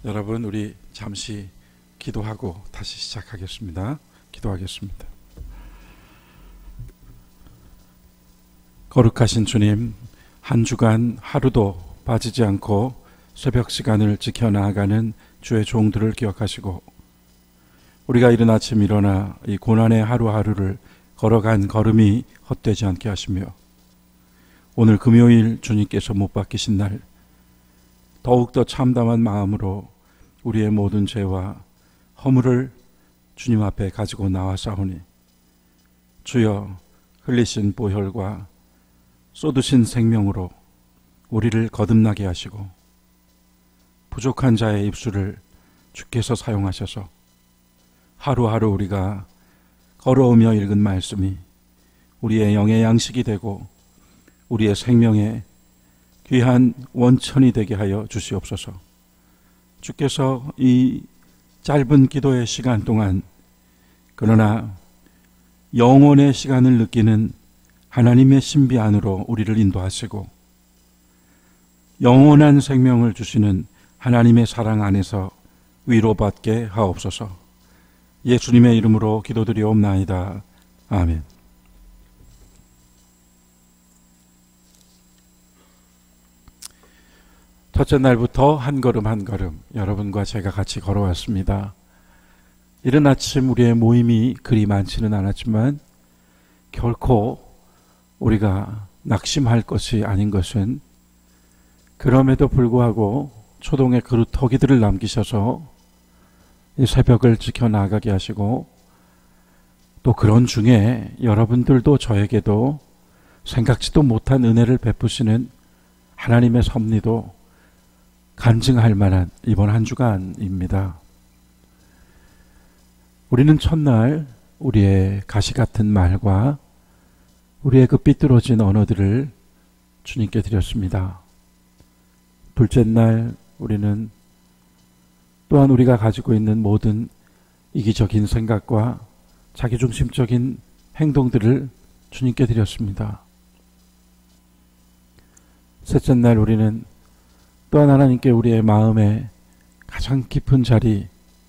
여러분, 우리 잠시 기도하고 다시 시작하겠습니다. 기도하겠습니다. 거룩하신 주님, 한 주간 하루도 빠지지 않고 새벽 시간을 지켜나가는 주의 종들을 기억하시고, 우리가 이른 아침 일어나 이 고난의 하루하루를 걸어간 걸음이 헛되지 않게 하시며, 오늘 금요일 주님께서 못 박히신 날 더욱더 참담한 마음으로 우리의 모든 죄와 허물을 주님 앞에 가지고 나와싸우니, 주여 흘리신 보혈과 쏟으신 생명으로 우리를 거듭나게 하시고, 부족한 자의 입술을 주께서 사용하셔서 하루하루 우리가 걸어오며 읽은 말씀이 우리의 영의 양식이 되고 우리의 생명의 귀한 원천이 되게 하여 주시옵소서. 주께서 이 짧은 기도의 시간 동안, 그러나 영혼의 시간을 느끼는 하나님의 신비 안으로 우리를 인도하시고, 영원한 생명을 주시는 하나님의 사랑 안에서 위로받게 하옵소서. 예수님의 이름으로 기도드리옵나이다. 아멘. 첫째 날부터 한 걸음 한 걸음 여러분과 제가 같이 걸어왔습니다. 이른 아침 우리의 모임이 그리 많지는 않았지만 결코 우리가 낙심할 것이 아닌 것은, 그럼에도 불구하고 초동의 그루터기들을 남기셔서 이 새벽을 지켜나가게 하시고, 또 그런 중에 여러분들도 저에게도 생각지도 못한 은혜를 베푸시는 하나님의 섭리도 간증할 만한 이번 한 주간입니다. 우리는 첫날 우리의 가시 같은 말과 우리의 그 삐뚤어진 언어들을 주님께 드렸습니다. 둘째 날 우리는 또한 우리가 가지고 있는 모든 이기적인 생각과 자기중심적인 행동들을 주님께 드렸습니다. 셋째 날 우리는 또한 하나님께 우리의 마음의 가장 깊은 자리,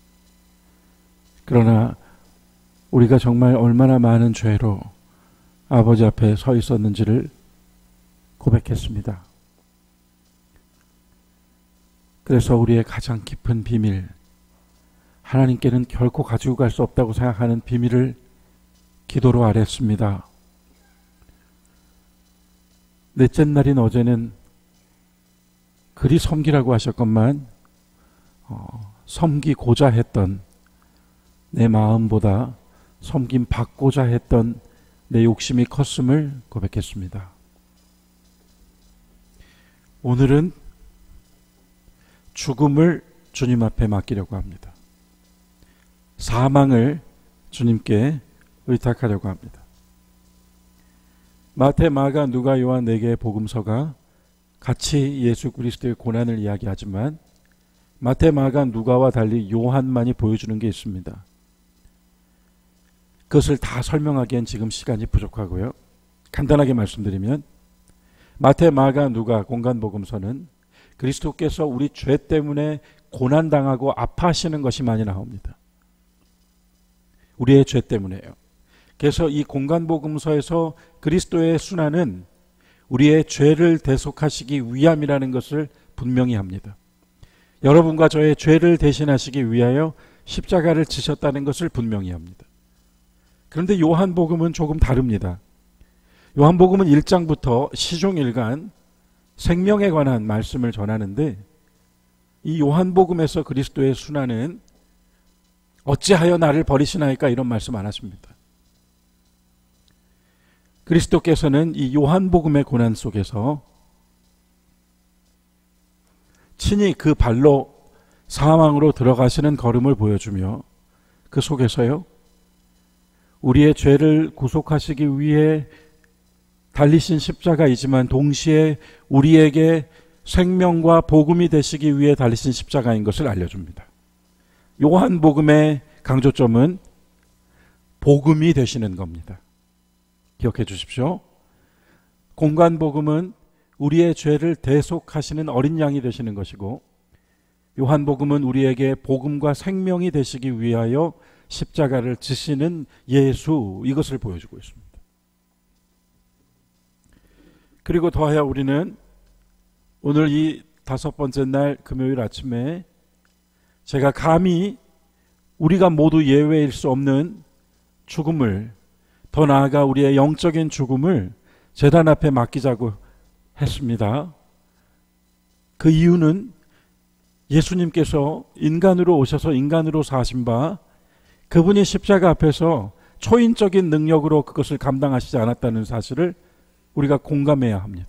그러나 우리가 정말 얼마나 많은 죄로 아버지 앞에 서 있었는지를 고백했습니다. 그래서 우리의 가장 깊은 비밀, 하나님께는 결코 가지고 갈 수 없다고 생각하는 비밀을 기도로 아뢰었습니다. 넷째 날인 어제는 그리 섬기라고 하셨건만 섬기고자 했던 내 마음보다 섬김 받고자 했던 내 욕심이 컸음을 고백했습니다. 오늘은 죽음을 주님 앞에 맡기려고 합니다. 사망을 주님께 의탁하려고 합니다. 마태, 마가, 누가, 요한 4개의 복음서가 같이 예수 그리스도의 고난을 이야기하지만 마태, 마가, 누가와 달리 요한만이 보여주는 게 있습니다. 그것을 다 설명하기엔 지금 시간이 부족하고요. 간단하게 말씀드리면 마태, 마가, 누가 공간복음서는 그리스도께서 우리 죄 때문에 고난당하고 아파하시는 것이 많이 나옵니다. 우리의 죄 때문에요. 그래서 이 공간복음서에서 그리스도의 순환은 우리의 죄를 대속하시기 위함이라는 것을 분명히 합니다. 여러분과 저의 죄를 대신하시기 위하여 십자가를 지셨다는 것을 분명히 합니다. 그런데 요한복음은 조금 다릅니다. 요한복음은 1장부터 시종일관 생명에 관한 말씀을 전하는데, 이 요한복음에서 그리스도의 순환은 어찌하여 나를 버리시나이까 이런 말씀 안 하십니다. 그리스도께서는 이 요한복음의 고난 속에서 친히 그 발로 사망으로 들어가시는 걸음을 보여주며, 그 속에서요, 우리의 죄를 구속하시기 위해 달리신 십자가이지만 동시에 우리에게 생명과 복음이 되시기 위해 달리신 십자가인 것을 알려줍니다. 요한복음의 강조점은 복음이 되시는 겁니다. 기억해 주십시오. 공간복음은 우리의 죄를 대속하시는 어린 양이 되시는 것이고, 요한복음은 우리에게 복음과 생명이 되시기 위하여 십자가를 지시는 예수, 이것을 보여주고 있습니다. 그리고 더하여 우리는 오늘 이 5번째 날 금요일 아침에 제가 감히 우리가 모두 예외일 수 없는 죽음을, 더 나아가 우리의 영적인 죽음을 제단 앞에 맡기자고 했습니다. 그 이유는 예수님께서 인간으로 오셔서 인간으로 사신 바 그분이 십자가 앞에서 초인적인 능력으로 그것을 감당하시지 않았다는 사실을 우리가 공감해야 합니다.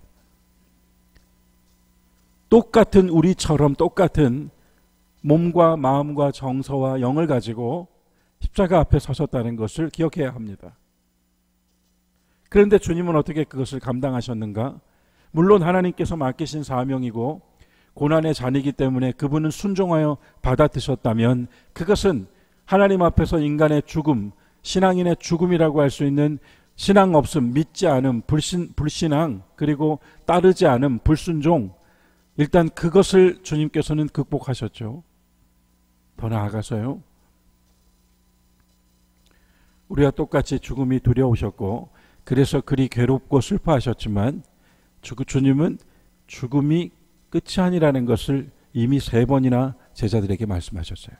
똑같은 우리처럼 똑같은 몸과 마음과 정서와 영을 가지고 십자가 앞에 서셨다는 것을 기억해야 합니다. 그런데 주님은 어떻게 그것을 감당하셨는가? 물론 하나님께서 맡기신 사명이고 고난의 잔이기 때문에 그분은 순종하여 받아드셨다면 그것은 하나님 앞에서 인간의 죽음, 신앙인의 죽음이라고 할 수 있는 신앙 없음, 믿지 않음, 불신앙, 그리고 따르지 않음, 불순종, 일단 그것을 주님께서는 극복하셨죠. 더 나아가서요, 우리와 똑같이 죽음이 두려우셨고 그래서 그리 괴롭고 슬퍼하셨지만 주님은 죽음이 끝이 아니라는 것을 이미 3번이나 제자들에게 말씀하셨어요.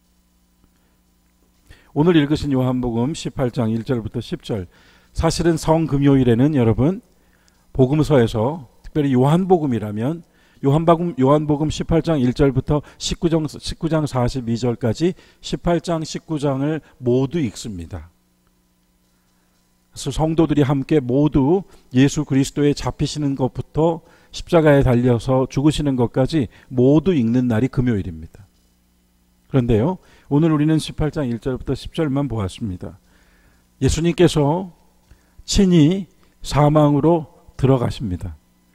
오늘 읽으신 요한복음 18장 1절부터 10절, 사실은 성금요일에는 여러분 복음서에서 특별히 요한복음이라면 요한복음 18장 1절부터 19장 42절까지 18장 19장을 모두 읽습니다. 그래서 성도들이 함께 모두 예수 그리스도의 잡히시는 것부터 십자가에 달려서 죽으시는 것까지 모두 읽는 날이 금요일입니다. 그런데요, 오늘 우리는 18장 1절부터 10절만 보았습니다. 예수님께서 친히 사망으로 들어가십니다.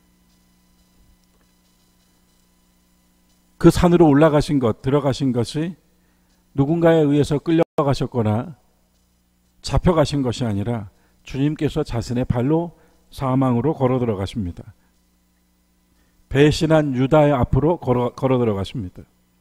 그 산으로 올라가신 것, 들어가신 것이 누군가에 의해서 끌려가셨거나 잡혀가신 것이 아니라 주님께서 자신의 발로 사망으로 걸어 들어가십니다. 배신한 유다의 앞으로 걸어 들어가십니다.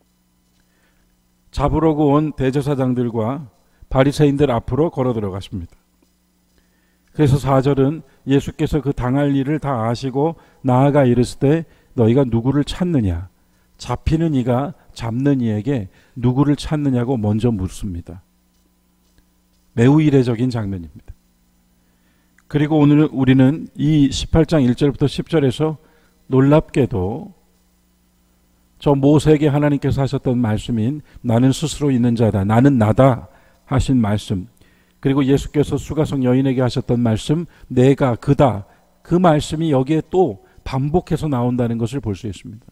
잡으려고 온 대제사장들과 바리새인들 앞으로 걸어 들어가십니다. 그래서 4절은 예수께서 그 당할 일을 다 아시고 나아가 이르시되 너희가 누구를 찾느냐, 잡히는 이가 잡는 이에게 누구를 찾느냐고 먼저 묻습니다. 매우 이례적인 장면입니다. 그리고 오늘 우리는 이 18장 1절부터 10절에서 놀랍게도 저 모세에게 하나님께서 하셨던 말씀인 나는 스스로 있는 자다, 나는 나다 하신 말씀, 그리고 예수께서 수가성 여인에게 하셨던 말씀 내가 그다, 그 말씀이 여기에 또 반복해서 나온다는 것을 볼 수 있습니다.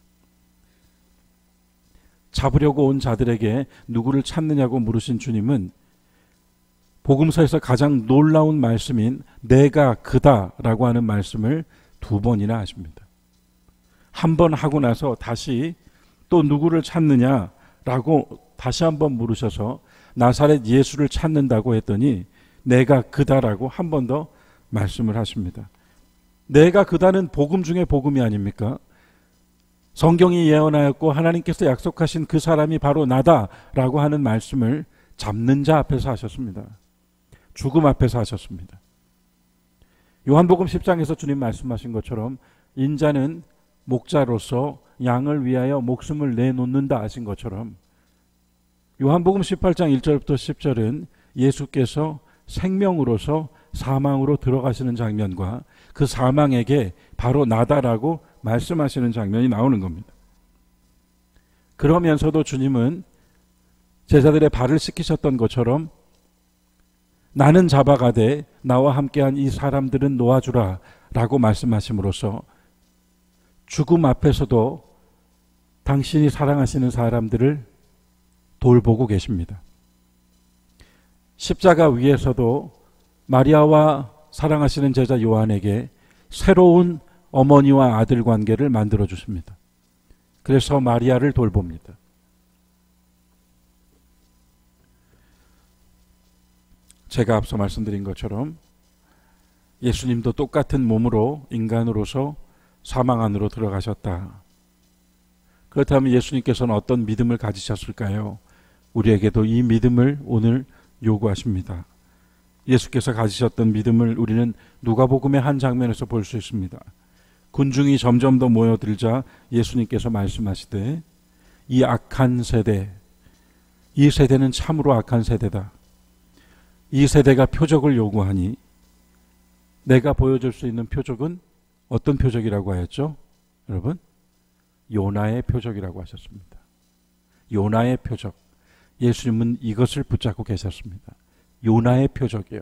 잡으려고 온 자들에게 누구를 찾느냐고 물으신 주님은 복음서에서 가장 놀라운 말씀인 내가 그다라고 하는 말씀을 2번이나 하십니다. 한 번 하고 나서 다시 또 누구를 찾느냐라고 다시 한번 물으셔서 나사렛 예수를 찾는다고 했더니 내가 그다라고 한 번 더 말씀을 하십니다. 내가 그다는 복음 중에 복음이 아닙니까? 성경이 예언하였고 하나님께서 약속하신 그 사람이 바로 나다라고 하는 말씀을 잡는 자 앞에서 하셨습니다. 죽음 앞에서 하셨습니다. 요한복음 10장에서 주님 말씀하신 것처럼 인자는 목자로서 양을 위하여 목숨을 내놓는다 하신 것처럼 요한복음 18장 1절부터 10절은 예수께서 생명으로서 사망으로 들어가시는 장면과 그 사망에게 바로 나다라고 말씀하시는 장면이 나오는 겁니다. 그러면서도 주님은 제자들의 발을 씻기셨던 것처럼 나는 잡아가되 나와 함께한 이 사람들은 놓아주라 라고 말씀하심으로써 죽음 앞에서도 당신이 사랑하시는 사람들을 돌보고 계십니다. 십자가 위에서도 마리아와 사랑하시는 제자 요한에게 새로운 어머니와 아들 관계를 만들어 주십니다. 그래서 마리아를 돌봅니다. 제가 앞서 말씀드린 것처럼 예수님도 똑같은 몸으로 인간으로서 사망 안으로 들어가셨다. 그렇다면 예수님께서는 어떤 믿음을 가지셨을까요? 우리에게도 이 믿음을 오늘 요구하십니다. 예수께서 가지셨던 믿음을 우리는 누가복음의 한 장면에서 볼 수 있습니다. 군중이 점점 더 모여들자 예수님께서 말씀하시되 이 악한 세대, 이 세대는 참으로 악한 세대다. 이 세대가 표적을 요구하니 내가 보여줄 수 있는 표적은 어떤 표적이라고 하였죠? 여러분, 요나의 표적이라고 하셨습니다. 요나의 표적. 예수님은 이것을 붙잡고 계셨습니다. 요나의 표적이에요.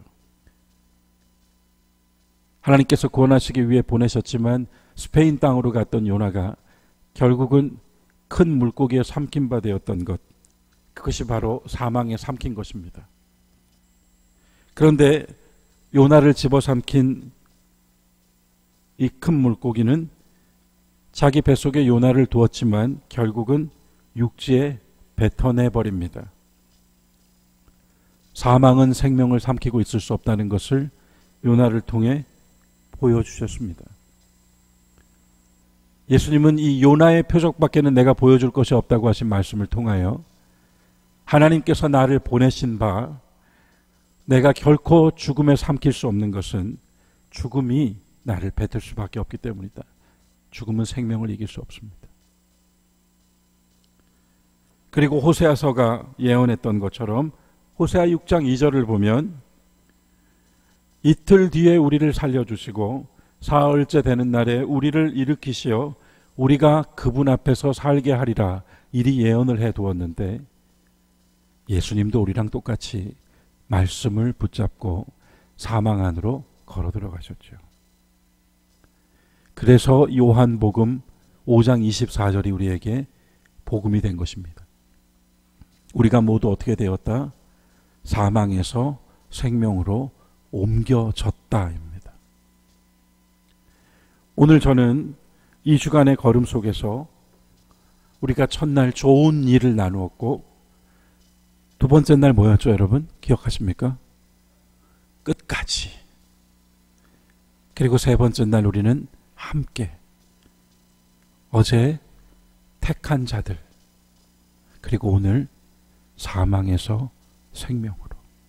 하나님께서 구원하시기 위해 보내셨지만 스페인 땅으로 갔던 요나가 결국은 큰 물고기에 삼킨 바 되었던 것, 그것이 바로 사망에 삼킨 것입니다. 그런데 요나를 집어삼킨 이 큰 물고기는 자기 뱃속에 요나를 두었지만 결국은 육지에 뱉어내버립니다. 사망은 생명을 삼키고 있을 수 없다는 것을 요나를 통해 보여주셨습니다. 예수님은 이 요나의 표적밖에는 내가 보여줄 것이 없다고 하신 말씀을 통하여 하나님께서 나를 보내신 바 내가 결코 죽음에 삼킬 수 없는 것은 죽음이 나를 뱉을 수밖에 없기 때문이다. 죽음은 생명을 이길 수 없습니다. 그리고 호세아서가 예언했던 것처럼 호세아 6장 2절을 보면 이틀 뒤에 우리를 살려주시고 사흘째 되는 날에 우리를 일으키시어 우리가 그분 앞에서 살게 하리라 이리 예언을 해두었는데 예수님도 우리랑 똑같이 말씀을 붙잡고 사망 안으로 걸어 들어가셨죠. 그래서 요한복음 5장 24절이 우리에게 복음이 된 것입니다. 우리가 모두 어떻게 되었다? 사망에서 생명으로 옮겨졌다입니다. 오늘 저는 이 주간의 걸음 속에서 우리가 첫날 좋은 일을 나누었고 두 번째 날 뭐였죠, 여러분? 기억하십니까? 끝까지. 그리고 세 번째 날 우리는 함께. 어제 택한 자들. 그리고 오늘 사망에서 생명으로.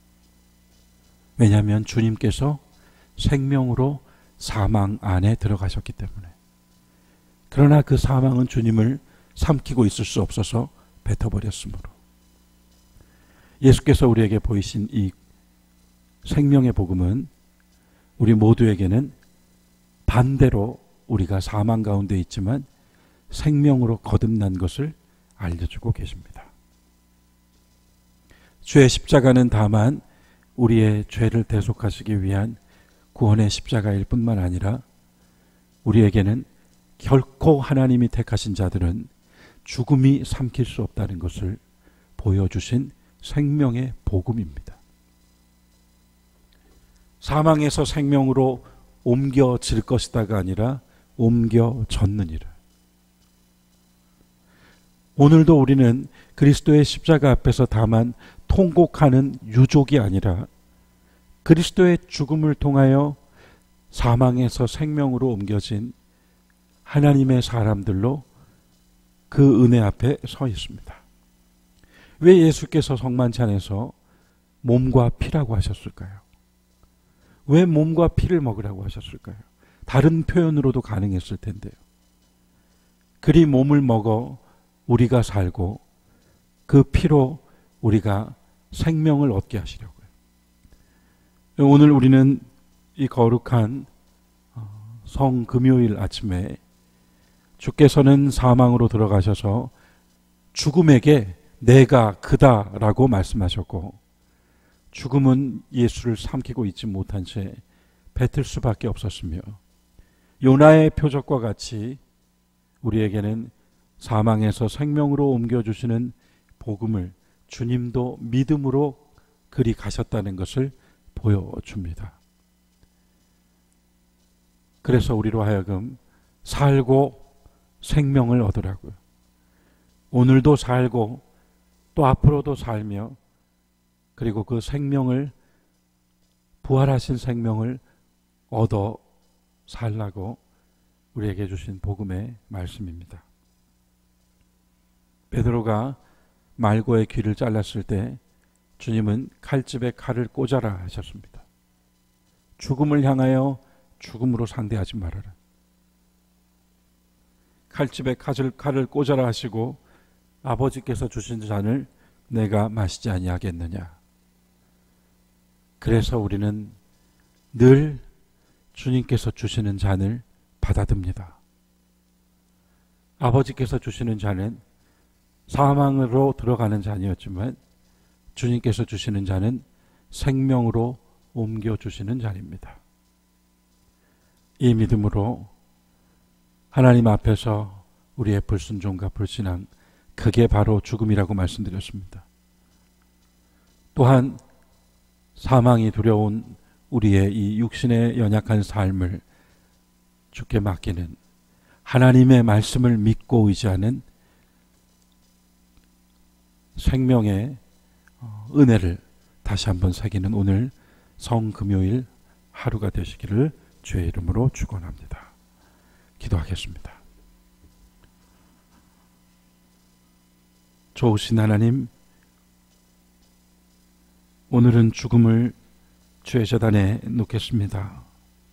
왜냐하면 주님께서 생명으로 사망 안에 들어가셨기 때문에. 그러나 그 사망은 주님을 삼키고 있을 수 없어서 뱉어버렸으므로. 예수께서 우리에게 보이신 이 생명의 복음은 우리 모두에게는 반대로 우리가 사망 가운데 있지만 생명으로 거듭난 것을 알려주고 계십니다. 주의 십자가는 다만 우리의 죄를 대속하시기 위한 구원의 십자가일 뿐만 아니라 우리에게는 결코 하나님이 택하신 자들은 죽음이 삼킬 수 없다는 것을 보여주신 생명의 복음입니다. 사망에서 생명으로 옮겨질 것이다가 아니라 옮겨졌느니라. 오늘도 우리는 그리스도의 십자가 앞에서 다만 통곡하는 유족이 아니라 그리스도의 죽음을 통하여 사망에서 생명으로 옮겨진 하나님의 사람들로 그 은혜 앞에 서 있습니다. 왜 예수께서 성만찬에서 몸과 피라고 하셨을까요? 왜 몸과 피를 먹으라고 하셨을까요? 다른 표현으로도 가능했을 텐데요. 그리 몸을 먹어 우리가 살고 그 피로 우리가 생명을 얻게 하시려고요. 오늘 우리는 이 거룩한 성금요일 아침에 주께서는 사망으로 들어가셔서 죽음에게 내가 그다라고 말씀하셨고 죽음은 예수를 삼키고 있지 못한 채 뱉을 수밖에 없었으며 요나의 표적과 같이 우리에게는 사망에서 생명으로 옮겨주시는 복음을 주님도 믿음으로 그리 가셨다는 것을 보여줍니다. 그래서 우리로 하여금 살고 생명을 얻으라고요. 오늘도 살고 또 앞으로도 살며 그리고 그 생명을 부활하신 생명을 얻어 살라고 우리에게 주신 복음의 말씀입니다. 베드로가 말고의 귀를 잘랐을 때 주님은 칼집에 칼을 꽂아라 하셨습니다. 죽음을 향하여 죽음으로 상대하지 말아라. 칼집에 칼을 꽂아라 하시고 아버지께서 주신 잔을 내가 마시지 아니하겠느냐. 그래서 우리는 늘 주님께서 주시는 잔을 받아듭니다. 아버지께서 주시는 잔은 사망으로 들어가는 잔이었지만 주님께서 주시는 잔은 생명으로 옮겨주시는 잔입니다. 이 믿음으로 하나님 앞에서 우리의 불순종과 불신앙, 그게 바로 죽음이라고 말씀드렸습니다. 또한 사망이 두려운 우리의 이 육신의 연약한 삶을 주께 맡기는, 하나님의 말씀을 믿고 의지하는 생명의 은혜를 다시 한번 새기는 오늘 성금요일 하루가 되시기를 주의 이름으로 축원합니다. 기도하겠습니다. 좋으신 하나님, 오늘은 죽음을 주의 제단에 놓겠습니다.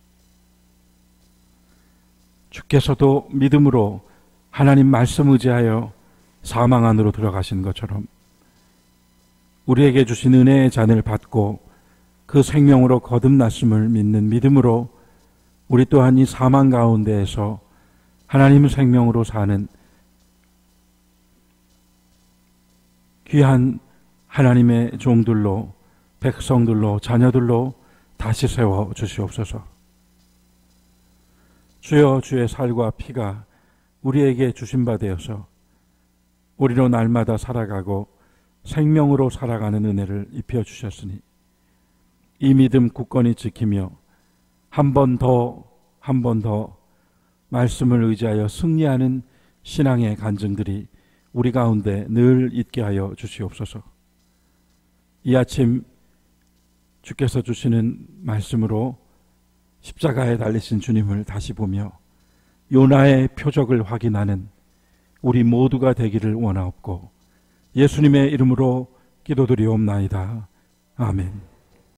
주께서도 믿음으로 하나님 말씀 의지하여 사망 안으로 들어가신 것처럼 우리에게 주신 은혜의 잔을 받고 그 생명으로 거듭났음을 믿는 믿음으로 우리 또한 이 사망 가운데에서 하나님 생명으로 사는 귀한 하나님의 종들로, 백성들로, 자녀들로 다시 세워 주시옵소서. 주여, 주의 살과 피가 우리에게 주신 바 되어서 우리로 날마다 살아가고 생명으로 살아가는 은혜를 입혀 주셨으니 이 믿음 굳건히 지키며 한 번 더 말씀을 의지하여 승리하는 신앙의 간증들이 우리 가운데 늘 있게 하여 주시옵소서. 이 아침 주께서 주시는 말씀으로 십자가에 달리신 주님을 다시 보며 요나의 표적을 확인하는 우리 모두가 되기를 원하옵고 예수님의 이름으로 기도드리옵나이다. 아멘.